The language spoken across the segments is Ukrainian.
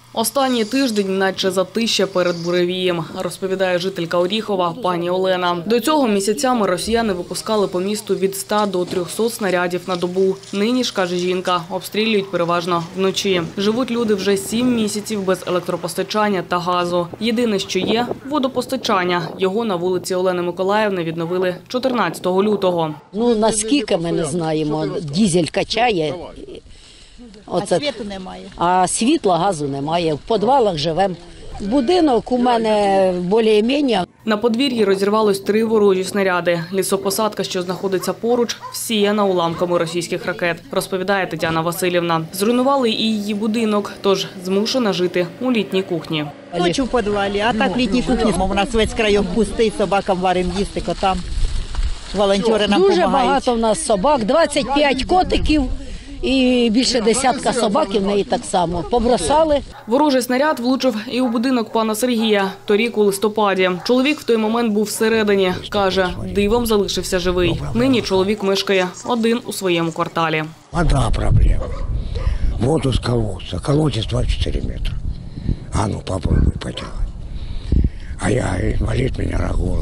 Останній тиждень наче затища перед буревієм, розповідає жителька Оріхова пані Олена. До цього місяцями росіяни випускали по місту від 100 до 300 снарядів на добу. Нині ж, каже жінка, обстрілюють переважно вночі. Живуть люди вже 7 місяців без електропостачання та газу. Єдине, що є – водопостачання. Його на вулиці Олени Миколаївни відновили 14 лютого. Наскільки ми не знаємо, дизель качає. А світу немає? А світла, газу немає. В підвалах живемо. Будинок у мене більш-менш. На подвір'ї розірвалось 3 ворожі снаряди. Лісопосадка, що знаходиться поруч, всіяна уламками російських ракет, розповідає Тетяна Василівна. Зруйнували і її будинок, тож змушена жити у літній кухні. Ночі в підвалі, а так в літній кухні. У нас весь крайок пустий, собакам варимо їсти, котам. Волонтери нам допомагають. Дуже багато в нас собак, 25 котиків. І більше десятка собак, і в неї так само. Побросали. Ворожий снаряд влучив і у будинок пана Сергія, торік у листопаді. Чоловік в той момент був всередині. Каже, дивом залишився живий. Нині чоловік мешкає один у своєму кварталі. Одна проблема. Воду з колодця. Колодець 24 метри. А ну, попробуй поделать. А я, инвалид, меня рогола.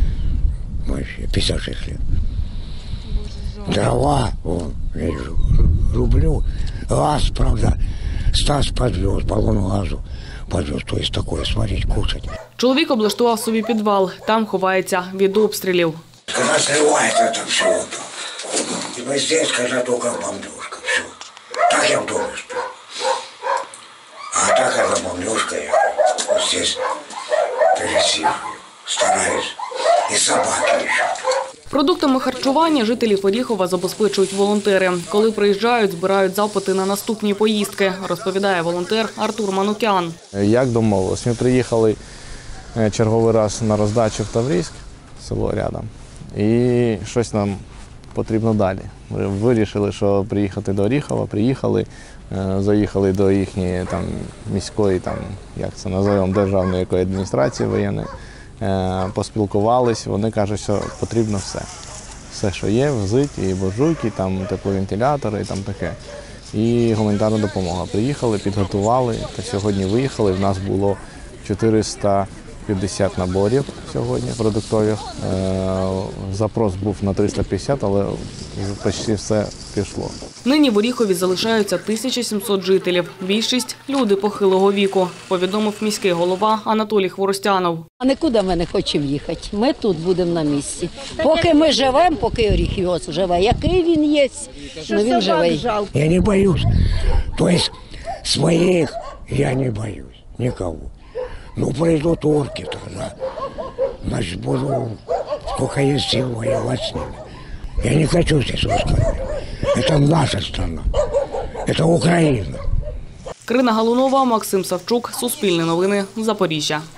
56 лет. Дрова, рублю. Газ, правда, Стас подвез, баллон газу подвез. То есть такое сварить, кушать. Чоловік облаштував собі підвал. Там ховається від обстрілів. Когда срывает это все, то здесь, когда только бомбежка, все. Так я в доме сплю. А так, когда бомбежка, я вот здесь пересиживаю, стараюсь. И собаки еще. Продуктами харчування жителів Оріхова забезпечують волонтери. Коли приїжджають, збирають запити на наступні поїздки, розповідає волонтер Артур Манукян. Як домовились? Ми приїхали черговий раз на роздачу в Таврійськ, село рядом, і щось нам потрібно далі. Ми вирішили, що приїхати до Оріхова, приїхали, заїхали до їхньої міської, як це називаємо, державної адміністрації воєнної. Поспілкувались, вони кажуть, що потрібно все. Все, що є, взить, і буржуйки, тепловентилятори, таке. І гуманітарна допомога. Приїхали, підготували, та сьогодні виїхали. В нас було 450 наборів сьогодні продуктових. Запрос був на 350, але почти все пішло. Нині в Оріхові залишаються 1700 жителів. Більшість – люди похилого віку, повідомив міський голова Анатолій Хворостянов. А нікуди ми не хочемо їхати. Ми тут будемо на місці. Поки ми живемо, поки Оріхів живе. Який він є, він живий. Я не боюсь. То есть своих я не боюсь. Никого. Придут орки тогда. Значит, буду, сколько есть сил, воевать с ними. Я не хочу здесь русского. Это наша страна. Это Украина. Крина Галунова, Максим Савчук, Суспільне новини, Запоріжжя.